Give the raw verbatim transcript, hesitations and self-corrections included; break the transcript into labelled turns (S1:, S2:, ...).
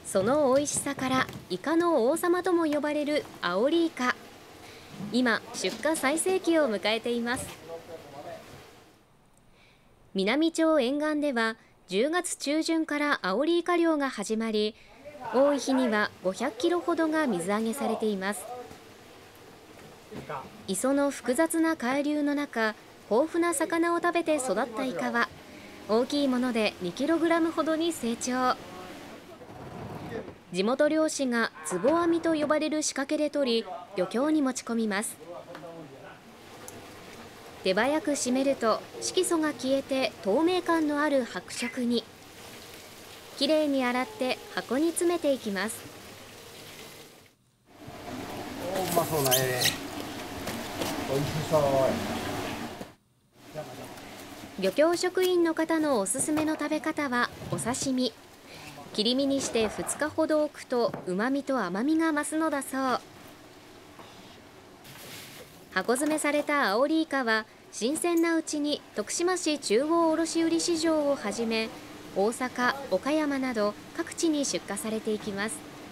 S1: その美味しさからイカの王様とも呼ばれるアオリイカ。今、出荷最盛期を迎えています。南町沿岸ではじゅうがつ中旬からアオリイカ漁が始まり、多い日にはごひゃくキロほどが水揚げされています。磯の複雑な海流の中、豊富な魚を食べて育ったイカは大きいものでにキログラムほどに成長。地元漁師がつぼ網と呼ばれる仕掛けで取り、漁協に持ち込みます。手早く締めると色素が消えて透明感のある白色に。きれいに洗って箱に詰めていきます。
S2: おうまそうなえおいしそう。
S1: 漁協職員の方のおすすめの食べ方はお刺身。切り身にしてふつかほど置くとうまみと甘みが増すのだそう。箱詰めされたアオリイカは新鮮なうちに徳島市中央卸売市場をはじめ、大阪、岡山など各地に出荷されていきます。